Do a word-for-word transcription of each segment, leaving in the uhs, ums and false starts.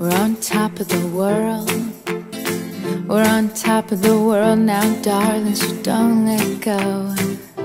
We're on top of the world. We're on top of the world now, darling, so don't let go.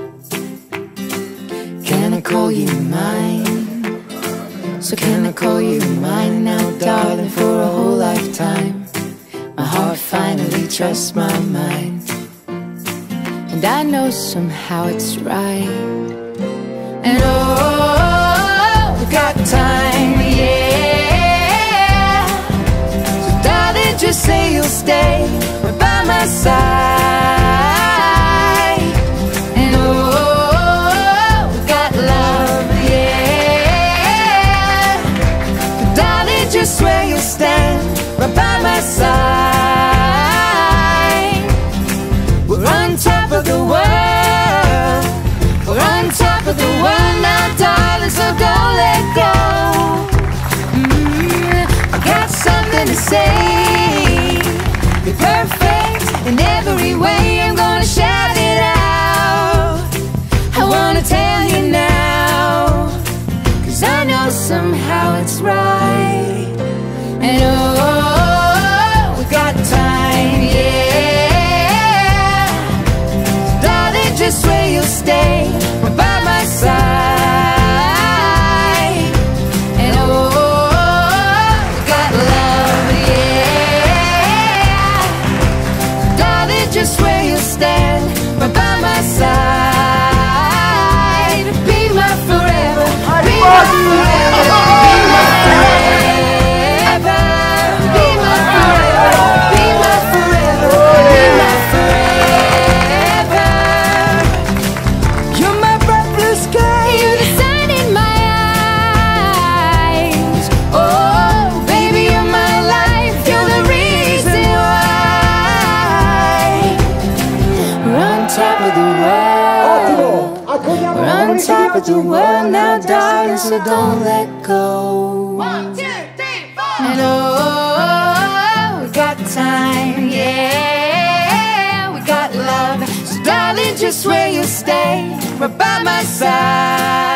Can I call you mine? So can I call you mine now, darling, for a whole lifetime? My heart finally trusts my mind, and I know somehow it's right. And oh, we got time, yeah. So darling, just say you'll stay right by my side. And oh, we got love, yeah. So darling, just swear you'll stand right by my side. We're on top of the world. We're on top of the world now, darling, so don't let go. mm, I got something to say. You're perfect in every way. I'm gonna shout it out. I wanna tell you now, 'cause I know somehow it's right. And oh, we got time, yeah. So darling, just swear you'll stay right by my side. And oh, we got love, yeah. So darling, just swear you'll stand right by my side. Be my forever, be my forever, be my forever. Be my forever, be my forever, be my forever. You're my breathless sky, you're the sun in my eyes. Oh, baby, you're my life, you're the reason why. We're on top of the world. We're on top of the world now, darling, so don't let go. One, two, three, four. And oh, we got time, yeah. We got love, so darling, just swear you'll stay right by my side.